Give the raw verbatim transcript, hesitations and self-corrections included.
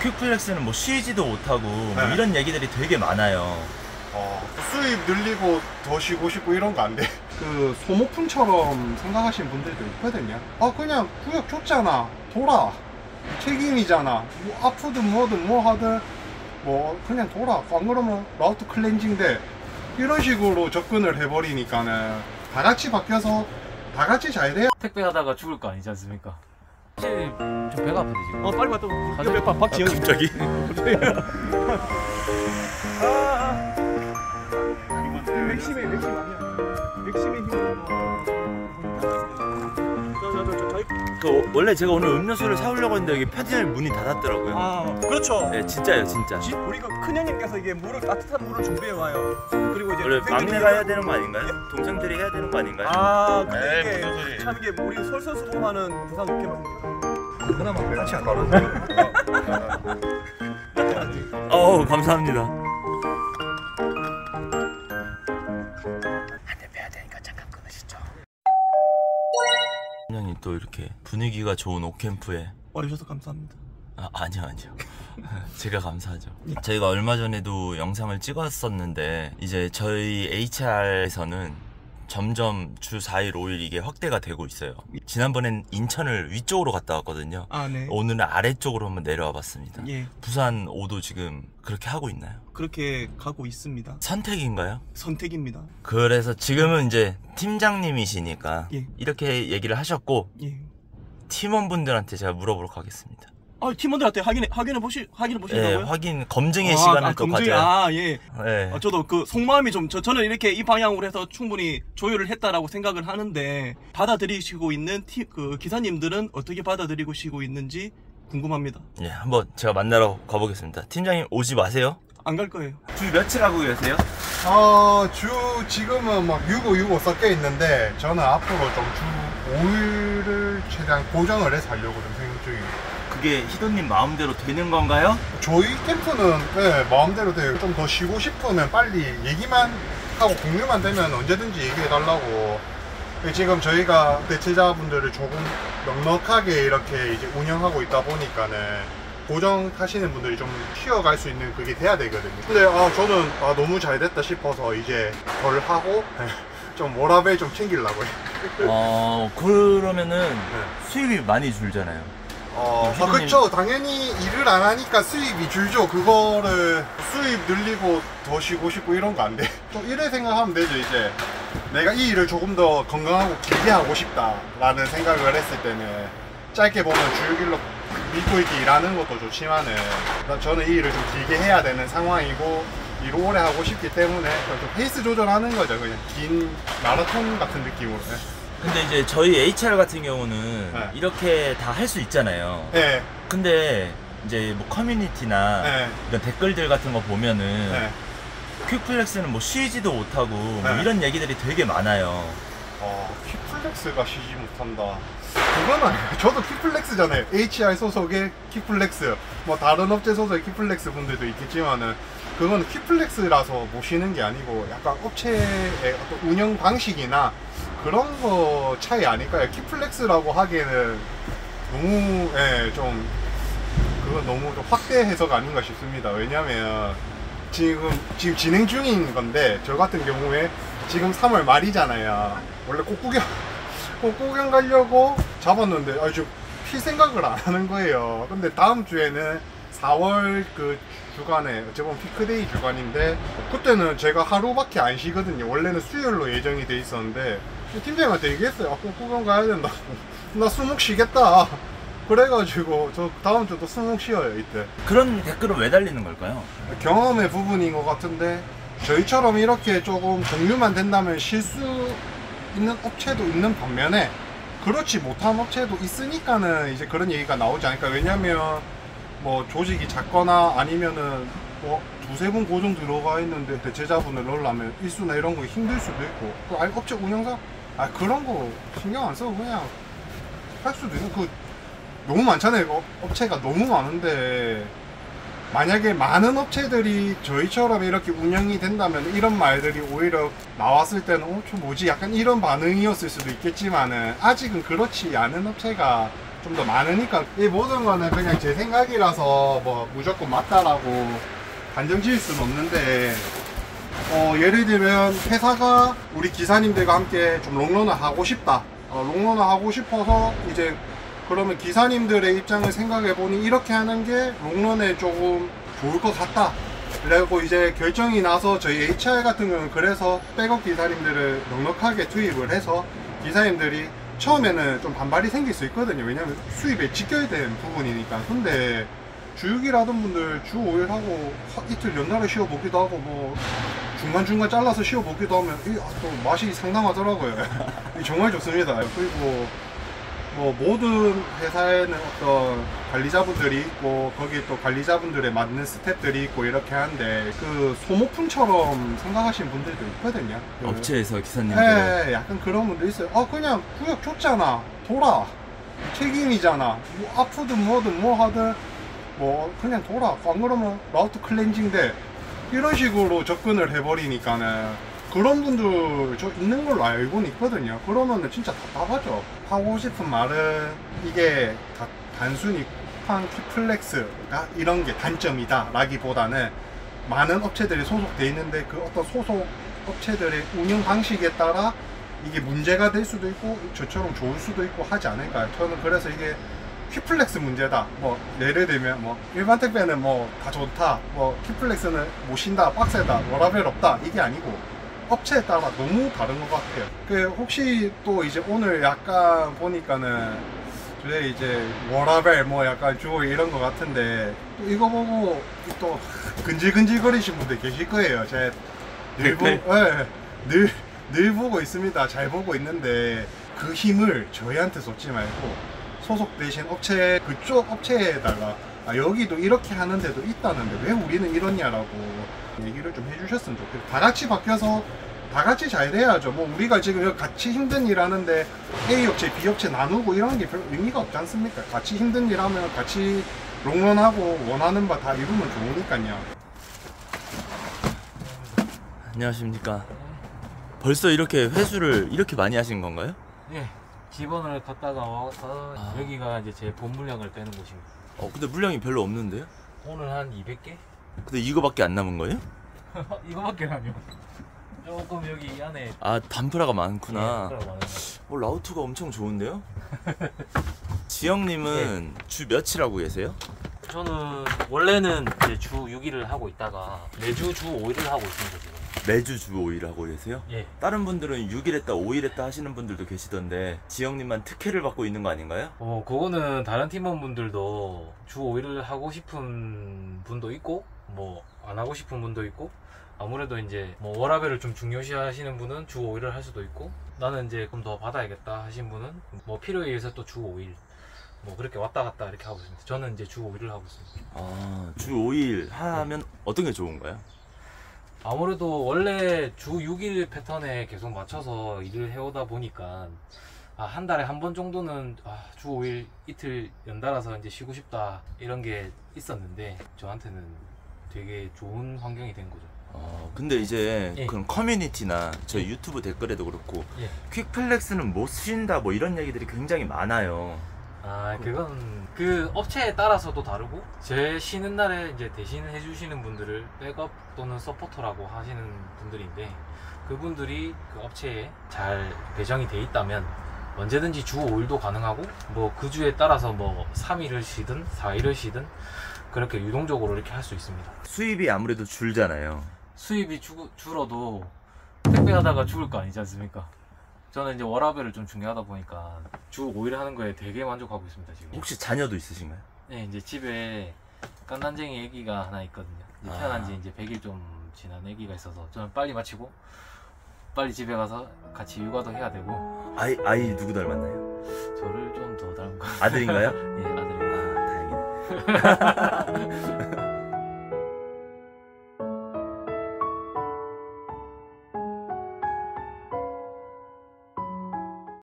퀵플렉스는 뭐 쉬지도 못하고 뭐 네. 이런 얘기들이 되게 많아요. 어, 수입 늘리고 더 쉬고 싶고 이런 거 안 돼. 그 소모품처럼 생각하시는 분들도 있거든요. 아 그냥 구역 줬잖아, 돌아, 책임이잖아, 뭐 아프든 뭐든 뭐 하든 뭐 그냥 돌아, 안 그러면 라우트 클렌징 돼, 이런 식으로 접근을 해버리니까는 다 같이 바뀌어서 다 같이 잘 돼야. 택배 하다가 죽을 거 아니지 않습니까? 사실 좀 배가 아픈데 지금. 어 빨리 왔다. 가자. 박 박지영. 아, 갑자기? 맥심의 맥심 아니야. 맥심의 힘으로. 저저저 저희. 그 원래 제가 오늘 음료수를 사오려고 했는데 여기 편의점 문이 닫았더라고요. 아 그렇죠. 네, 진짜요, 진짜. 지, 우리가 큰 형님께서 이게 물을 따뜻한 물을 준비해 와요. 그리고 이제 원래 동생들이 막내가 해야 이거- 되는 거 아닌가요? 동생들이 해야 되는 거 아닌가요? 아 근데 에이, 이게 무슨 소리. 참 이게 우리 솔선수범하는 부산 국회입니다. 그나마 같이 안 가는 어우, 감사합니다. 팀장님 또 이렇게 분위기가 좋은 오캠프에 와주셔서 감사합니다. 아, 아니요 아니요 제가 감사하죠. 저희가 얼마 전에도 영상을 찍었었는데 이제 저희 에이치알에서는 점점 주 사 일 오 일 이게 확대가 되고 있어요. 지난번엔 인천을 위쪽으로 갔다 왔거든요. 아 네. 오늘은 아래쪽으로 한번 내려와 봤습니다. 예. 부산 오도 지금 그렇게 하고 있나요? 그렇게 가고 있습니다. 선택인가요? 선택입니다. 그래서 지금은 이제 팀장님이시니까 예. 이렇게 얘기를 하셨고 예. 팀원분들한테 제가 물어보도록 하겠습니다. 아 팀원들한테 확인해 확인해 보시 확인해 예, 보신다고요? 확인 검증의 아, 시간을 아, 또 검증이- 가져야. 아 예. 예. 아, 저도 그 속마음이 좀 저, 저는 이렇게 이 방향으로 해서 충분히 조율을 했다라고 생각을 하는데 받아들이시고 있는 티, 그 기사님들은 어떻게 받아들이고 있는지 궁금합니다. 예, 한번 제가 만나러 가보겠습니다. 팀장님 오지 마세요. 안 갈 거예요. 주 며칠 하고 계세요? 어, 주 지금은 막 유고 유고 섞여 있는데 저는 앞으로 좀 주 오 일을 최대한 고정을 해서 하려고 좀 생각 중이에요. 그게 희도님 마음대로 되는 건가요? 저희 캠프는 네, 마음대로 돼요. 좀 더 쉬고 싶으면 빨리 얘기만 하고 공유만 되면 언제든지 얘기해 달라고. 지금 저희가 대체자분들을 조금 넉넉하게 이렇게 이제 운영하고 있다 보니까는 고정 타시는 분들이 좀 쉬어갈 수 있는 그게 돼야 되거든요. 근데 아, 저는 아, 너무 잘 됐다 싶어서 이제 덜 하고 좀 워라밸 좀 챙기려고요. 어, 그러면은 네. 수입이 많이 줄잖아요. 어, 아, 희도님- 그쵸. 당연히 일을 안 하니까 수입이 줄죠. 그거를 수입 늘리고 더 쉬고 싶고 이런 거 안 돼. 좀 이래 생각하면 되죠. 이제 내가 이 일을 조금 더 건강하고 길게 하고 싶다라는 생각을 했을 때는 짧게 보면 주일로 믿고 이렇게 일하는 것도 좋지만은 저는 이 일을 좀 길게 해야 되는 상황이고 일을 오래 하고 싶기 때문에 좀 페이스 조절하는 거죠. 그냥 긴 마라톤 같은 느낌으로. 근데 이제 저희 에이치알 같은 경우는 네. 이렇게 다 할 수 있잖아요. 네. 근데 이제 뭐 커뮤니티나 네. 이런 댓글들 같은 거 보면은 네. 퀵플렉스는 뭐 쉬지도 못하고 뭐 네. 이런 얘기들이 되게 많아요. 어, 퀵플렉스가 쉬지 못한다. 그건 아니에요. 저도 퀵플렉스잖아요. 에이치알 소속의 퀵플렉스. 뭐 다른 업체 소속의 퀵플렉스 분들도 있겠지만은 그건 퀵플렉스라서 못 쉬는 게 아니고 약간 업체의 어떤 운영 방식이나 그런 거 차이 아닐까요? 퀵플렉스라고 하기에는 너무 예, 좀 그건 너무 좀 확대 해석 아닌가 싶습니다. 왜냐면 지금 지금 진행 중인 건데 저 같은 경우에 지금 삼월 말이잖아요. 원래 꽃구경 꽃구경 가려고 잡았는데 아 지금 필 생각을 안 하는 거예요. 근데 다음 주에는 사월 그 주간에 어찌보면 피크데이 주간인데 그때는 제가 하루밖에 안 쉬거든요. 원래는 수요일로 예정이 돼 있었는데 팀장님한테 얘기했어요. 아, 꽃구경 가야 된다고. 나 수목 쉬겠다. 그래가지고 저 다음 주도 수목 쉬어요 이때. 그런 댓글은 왜 달리는 걸까요? 경험의 부분인 것 같은데 저희처럼 이렇게 조금 정류만 된다면 쉴 수 있는 업체도 있는 반면에 그렇지 못한 업체도 있으니까는 이제 그런 얘기가 나오지 않을까. 왜냐면 뭐 조직이 작거나 아니면은 뭐 두세 분 고정 들어가 있는데 대체자분을 넣으려면 일수나 이런 거 힘들 수도 있고 또 아니 업체 운영사 아 그런 거 신경 안 써도 그냥 할 수도 있는 그 너무 많잖아요. 업, 업체가 너무 많은데 만약에 많은 업체들이 저희처럼 이렇게 운영이 된다면 이런 말들이 오히려 나왔을 때는 어, 저 뭐지? 약간 이런 반응이었을 수도 있겠지만은 아직은 그렇지 않은 업체가 좀 더 많으니까 이 모든 거는 그냥 제 생각이라서 뭐 무조건 맞다라고 단정 지을 수는 없는데 어, 예를 들면 회사가 우리 기사님들과 함께 좀 롱런을 하고 싶다. 어, 롱런을 하고 싶어서 이제 그러면 기사님들의 입장을 생각해 보니 이렇게 하는 게 롱런에 조금 좋을 것 같다. 그리고 이제 결정이 나서 저희 에이치알 같은 경우는 그래서 백업 기사님들을 넉넉하게 투입을 해서 기사님들이 처음에는 좀 반발이 생길 수 있거든요. 왜냐면 수입에 지켜야 되는 부분이니까. 근데 주 육 일 하던 분들 주 오 일 하고 이틀 연달아 쉬어 보기도 하고 뭐 중간중간 잘라서 쉬어 보기도 하면 이, 아, 또 맛이 상당하더라고요. 정말 좋습니다. 그리고 뭐 모든 회사에는 어떤 관리자분들이 있고 거기 또 관리자분들에 맞는 스태프들이 있고 이렇게 하는데 그 소모품처럼 생각하시는 분들도 있거든요. 그 업체에서 기사님들. 네, 약간 그런 분도 있어요. 아 그냥 구역 줬잖아, 돌아, 책임이잖아. 뭐 아프든 뭐든 뭐 하든 뭐 그냥 돌아. 안 그러면 라우트 클렌징 돼. 이런 식으로 접근을 해버리니까는 그런 분들 저 있는 걸로 알고는 있거든요. 그러면은 진짜 답답하죠. 하고 싶은 말은 이게 다 단순히 쿠팡 키플렉스가 이런 게 단점이다 라기보다는 많은 업체들이 소속돼 있는데 그 어떤 소속 업체들의 운영 방식에 따라 이게 문제가 될 수도 있고 저처럼 좋을 수도 있고 하지 않을까요? 저는 그래서 이게 키플렉스 문제다. 뭐 예를 들면 뭐 일반 택배는 뭐 다 좋다. 뭐 키플렉스는 못 쉰다, 빡세다, 워라벨 없다. 이게 아니고 업체에 따라 너무 다른 것 같아요. 그 혹시 또 이제 오늘 약간 보니까는 저희 이제 워라벨 뭐 약간 주고 이런 것 같은데 또 이거 보고 또 근질근질거리신 분들 계실 거예요. 제가 늘, 보, 네, 늘, 늘 보고 있습니다. 잘 보고 있는데 그 힘을 저희한테 쏟지 말고 소속되신 업체 그쪽 업체에다가 아, 여기도 이렇게 하는데도 있다는데 왜 우리는 이러냐라고 얘기를 좀 해주셨으면 좋겠어요. 다 같이 바뀌어서 다 같이 잘 돼야죠. 뭐 우리가 지금 같이 힘든 일 하는데 A 업체, B 업체 나누고 이런 게 별 의미가 없지 않습니까? 같이 힘든 일 하면 같이 롱런하고 원하는 바 다 이루면 좋으니까요. 안녕하십니까. 벌써 이렇게 회수를 이렇게 많이 하신 건가요? 예. 기본을 갔다가 와서 아. 여기가 이제 제 본 물량을 빼는 곳입니다. 어 근데 물량이 별로 없는데요? 오늘 한 이백 개? 근데 이거밖에 안 남은 거예요? 이거밖에 아니요. 조금 여기 안에 아 단프라가 많구나. 예, 많은 거. 어, 라우트가 엄청 좋은데요? 지영님은 주 며칠 하고 계세요? 저는 원래는 이제 주 육 일을 하고 있다가 매주 주 오 일을 하고 있습니다 지금. 매주 주 오 일 하고 계세요? 예. 다른 분들은 육 일 했다 오 일 했다 하시는 분들도 계시던데 지영님만 특혜를 받고 있는 거 아닌가요? 어 그거는 다른 팀원분들도 주 오 일을 하고 싶은 분도 있고 뭐 안 하고 싶은 분도 있고 아무래도 이제 뭐 워라벨을 좀 중요시 하시는 분은 주 오 일을 할 수도 있고 나는 이제 그럼 더 받아야겠다 하신 분은 뭐 필요에 의해서 또 주 오 일 뭐 그렇게 왔다 갔다 이렇게 하고 있습니다. 저는 이제 주 오 일을 하고 있습니다. 아, 주 오 일 하면 어떤 게 좋은가요? 아무래도 원래 주 육 일 패턴에 계속 맞춰서 일을 해오다 보니까 아, 한 달에 한 번 정도는 아, 주 오 일 이틀 연달아서 이제 쉬고 싶다 이런 게 있었는데 저한테는 되게 좋은 환경이 된 거죠. 어, 근데 이제 예. 그런 커뮤니티나 저희 예. 유튜브 댓글에도 그렇고 예. 퀵플렉스는 못 쉰다 뭐 이런 얘기들이 굉장히 많아요. 아 그건 그 업체에 따라서도 다르고 제 쉬는 날에 이제 대신 해주시는 분들을 백업 또는 서포터라고 하시는 분들인데 그분들이 그 업체에 잘 배정이 돼 있다면 언제든지 주 오 일도 가능하고 뭐 그 주에 따라서 뭐 삼 일을 쉬든 사 일을 쉬든 그렇게 유동적으로 이렇게 할 수 있습니다. 수입이 아무래도 줄잖아요. 수입이 주, 줄어도 택배하다가 죽을 거 아니지 않습니까? 저는 이제 워라벨을 좀 중요하다 보니까 주 오 일 하는 거에 되게 만족하고 있습니다 지금. 혹시 자녀도 있으신가요? 네, 이제 집에 깐난쟁이 애기가 하나 있거든요. 이제 아. 태어난 지 이제 백 일 좀 지난 애기가 있어서 저는 빨리 마치고 빨리 집에 가서 같이 육아도 해야 되고. 아이 아이 누구 닮았나요? 저를 좀 더 닮은 거. 아들인가요? 예, 아들입니다. 아, 다행이네.